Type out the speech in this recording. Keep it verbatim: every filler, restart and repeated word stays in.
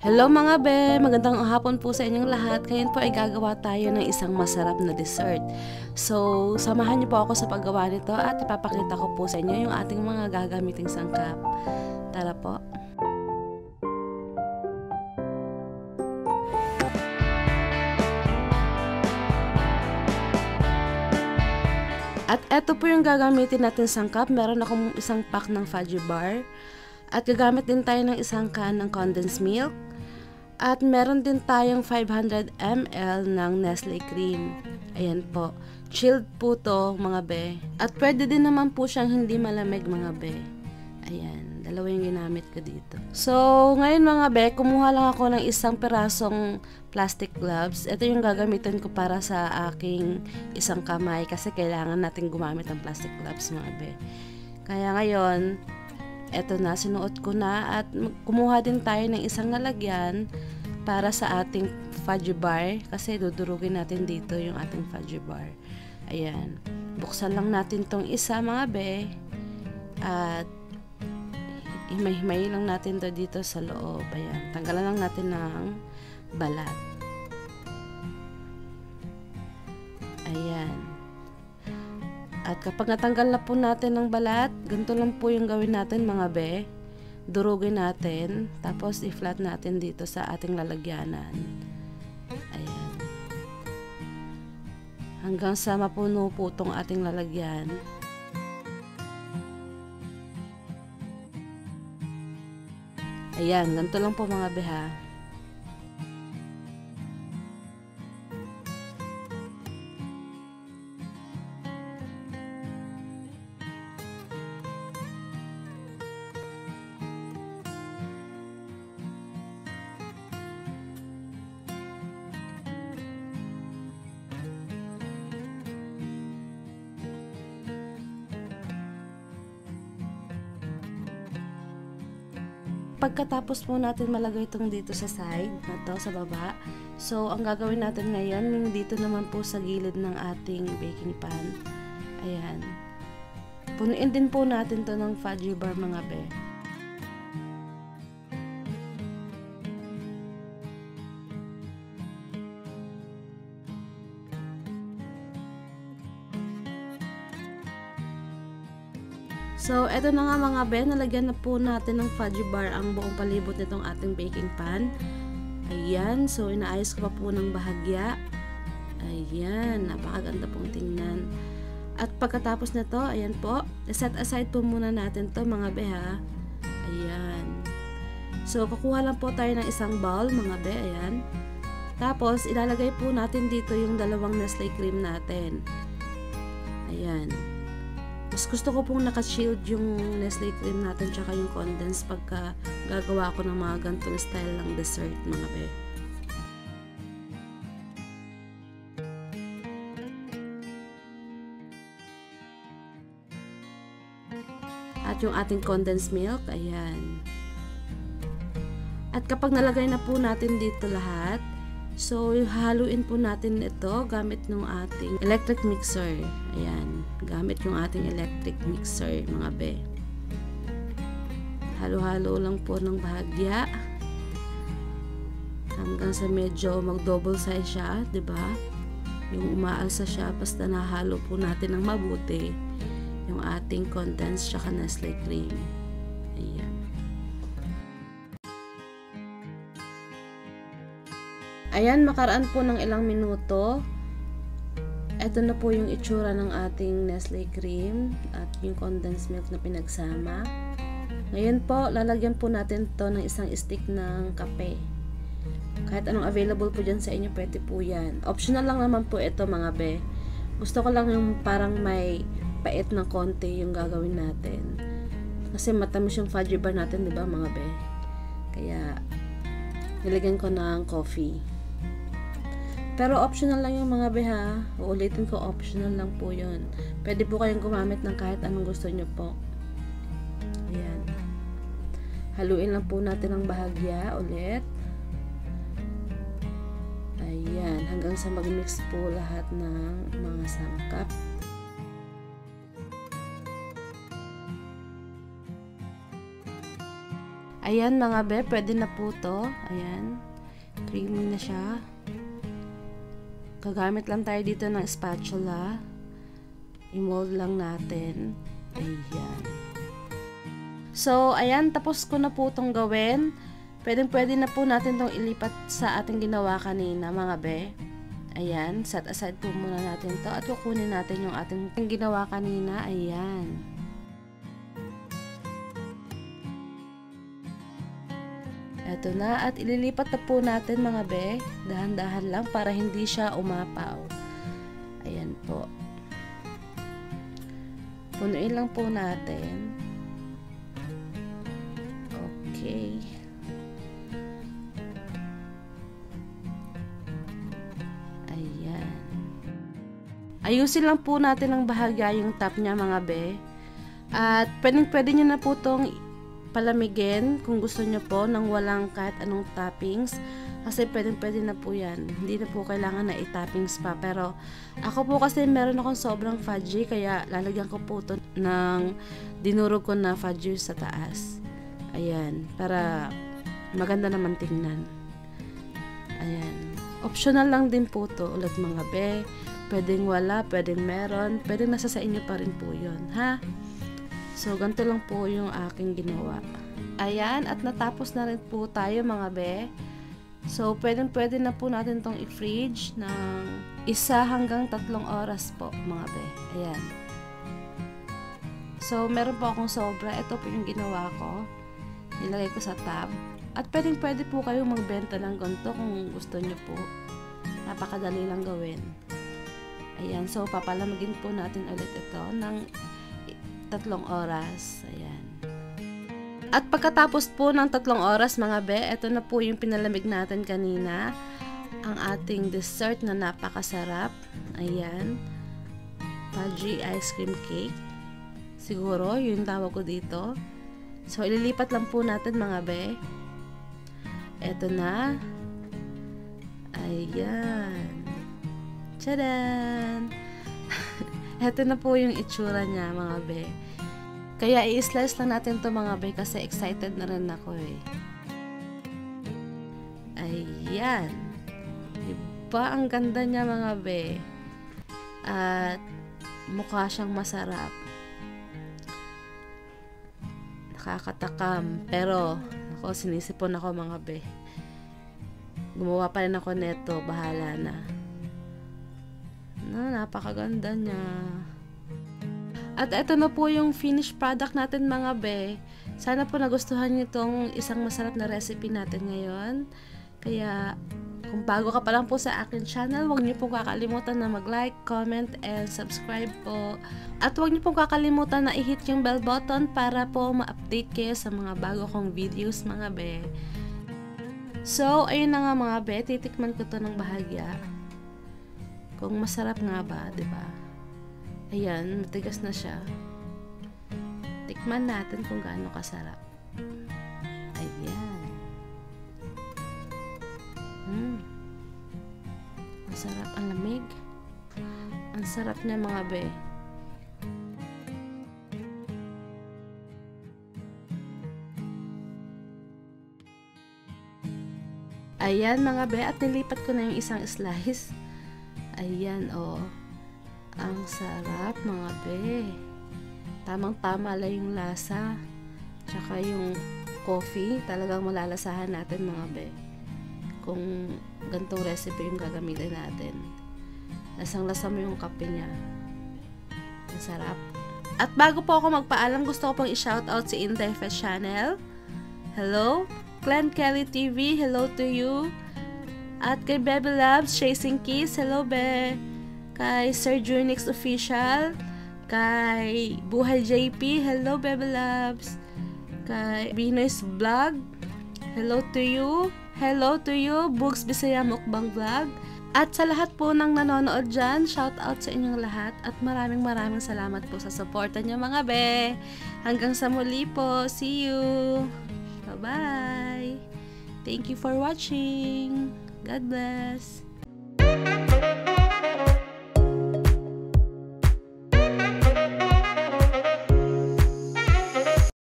Hello mga be! Magandang hapon po sa inyong lahat. Ngayon po ay gagawa tayo ng isang masarap na dessert. So, samahan niyo po ako sa paggawa nito at ipapakita ko po sa inyo yung ating mga gagamiting sangkap. Tara po! At eto po yung gagamitin natin sangkap. Meron akong isang pack ng fudgy bar. At gagamit din tayo ng isang can ng condensed milk. At meron din tayong five hundred milliliters ng Nestle cream. Ayan po. Chilled po to mga be. At pwede din naman po siyang hindi malamig mga be. Ayan. Dalawa yung ginamit ko dito. So, ngayon mga be, kumuha lang ako ng isang pirasong plastic gloves. Ito yung gagamitin ko para sa aking isang kamay kasi kailangan natin gumamit ng plastic gloves mga be. Kaya ngayon, eto na, sinuot ko na at kumuha din tayo ng isang lalagyan para sa ating fudgy bar kasi dudurugin natin dito yung ating fudgy bar. Ayan. Buksan lang natin tong isa mga be at himay-himay lang natin to dito sa loob. Ayan. Tanggalan lang natin ng balat. Ayan. At kapag natanggal na po natin ng balat, ganito lang po yung gawin natin mga be. Durugin natin, tapos i-flat natin dito sa ating lalagyanan. Ayan. Hanggang sa mapuno po itong ating lalagyan. Ayan, ganito lang po mga be ha. Pagkatapos po natin malagay itong dito sa side na to, sa baba. So, ang gagawin natin ngayon, yung dito naman po sa gilid ng ating baking pan. Ayan. Punuin din po natin to ng fudgy bar mga be. So, eto na nga mga be, nalagyan na po natin ng fudgy bar ang buong palibot nitong ating baking pan. Ayan, so inaayos ko pa po ng bahagya. Ayan, napakaganda pong tingnan. At pagkatapos nito, ayan po, set aside po muna natin to mga be ha. Ayan. So, kukuha lang po tayo ng isang bowl mga be, ayan. Tapos, ilalagay po natin dito yung dalawang Nestle cream natin. Ayan. Mas gusto ko pong naka-shield yung Nestle cream natin tsaka yung condensed pagka gagawa ko ng mga ganitong style ng dessert mga be. At yung ating condensed milk, ayan. At kapag nalagay na po natin dito lahat, so haluin po natin ito gamit ng ating electric mixer. Ayan, gamit yung ating electric mixer mga be. Halo-halo lang po ng bahagya hanggang sa medyo mag-double size siya, 'di ba? Yung umaalsa siya basta nahalo po natin ng mabuti yung ating condensed tsaka Nestle cream. Ayan. Ayan, makaraan po ng ilang minuto. Ito na po yung itsura ng ating Nestle cream at yung condensed milk na pinagsama. Ngayon po, lalagyan po natin to ng isang stick ng kape. Kahit anong available po dyan sa inyo, pwede po yan. Optional lang naman po ito mga be. Gusto ko lang yung parang may pait na konti yung gagawin natin. Kasi matamis yung fudgy bar natin, di ba mga be? Kaya, nilagyan ko ng coffee. Pero optional lang yung mga be ha. Uulitin ko, optional lang po yun. Pwede po kayong gumamit ng kahit anong gusto nyo po. Ayan. Haluin lang po natin ang bahagya ulit. Ayan. Hanggang sa mag-mix po lahat ng mga sangkap. Ayan mga be, pwede na po to. Ayan. Creamy na siya. Gagamit lang tayo dito ng spatula. I-mold lang natin. Ayan. So, ayan, tapos ko na po itong gawin. Pwedeng pwede na po natin itong ilipat sa ating ginawa kanina mga be. Ayan, set aside po muna natin to at kukunin natin yung ating ginawa kanina. Ayan. Ito na at ililipat na po natin mga be. Dahan-dahan lang para hindi siya umapaw. Ayan po. Punuin lang po natin. Okay. Ayan. Ayusin lang po natin ang bahagya yung top niya mga be. At pwedeng pwede nyo na po itong palamigin kung gusto nyo po nang walang kahit anong toppings. Kasi pwedeng pwede na po yan. Hindi na po kailangan na i-toppings pa. Pero ako po kasi meron akong sobrang fudgy. Kaya lalagyan ko po ito ng dinurog ko na fudgy sa taas. Ayan. Para maganda naman tingnan. Ayan. Optional lang din po to ulit mga be. Pwedeng wala, pwedeng meron. Pwedeng nasa sa inyo pa rin po yun. Ha? So, ganito lang po yung aking ginawa. Ayan, at natapos na rin po tayo mga be. So, pwedeng pwede na po natin itong i-fridge ng isa hanggang tatlong oras po mga be. Ayan. So, meron po akong sobra. Ito po yung ginawa ko. Nilagay ko sa tab. At pwedeng pwede po kayo magbenta ng ganito kung gusto nyo po. Napakadali lang gawin. Ayan, so papalamagin po natin ulit ito ng tatlong oras. Ayan. At pagkatapos po ng tatlong oras mga be, ito na po yung pinalamig natin kanina. Ang ating dessert na napakasarap. Ayan. Fudgy ice cream cake. Siguro, yun tawag ko dito. So, ililipat lang po natin mga be. Ito na. Ayan. Tchadan! Ito na po yung itsura niya mga be. Kaya i-slice lang natin to mga be kasi excited na rin ako eh. Ayan. Diba ang ganda niya mga be. At mukha siyang masarap. Nakakatakam. Pero ako sinisipon ako mga be. Gumawa pa rin ako neto. Bahala na. Na, napakaganda niya. At ito na po yung finished product natin mga be. Sana po nagustuhan niyo itong isang masarap na recipe natin ngayon. Kaya kung bago ka pa lang po sa akin channel, huwag niyo pong kakalimutan na mag-like, comment, and subscribe po. At huwag niyo pong kakalimutan na i-hit yung bell button para po ma-update kayo sa mga bago kong videos mga be. So, ayun na nga mga be, titikman ko to ng bahagya. Kung masarap nga ba, di ba? Ayan, matigas na siya. Tikman natin kung gaano kasarap. Ayan. Hmm. Masarap, ang lamig. Ang sarap niya mga be. Ayan mga be, at nilipat ko na yung isang slice. Ayan, oh. Ang sarap, mga be. Tamang-tama lang yung lasa. Tsaka yung coffee, talagang malalasahan natin, mga be. Kung gantong recipe yung gagamitin natin. Lasang-lasa mo yung kape niya. Ang sarap. At bago po ako magpaalam, gusto ko pang i-shoutout si Inday Fest Channel. Hello? Glenn Kelly T V, hello to you. At kay Bebe Labs, Chasing Kiss, hello be. Kay Sir Junix Official, kay Buhay J P, hello Bebe Labs. Kay Binoy's Vlog, hello to you. Hello to you, Bugs Bisaya Mukbang Vlog. At sa lahat po ng nanonood dyan, shout out sa inyong lahat. At maraming maraming salamat po sa suporta niyo mga be. Hanggang sa muli po, see you. Bye-bye. Thank you for watching. God bless.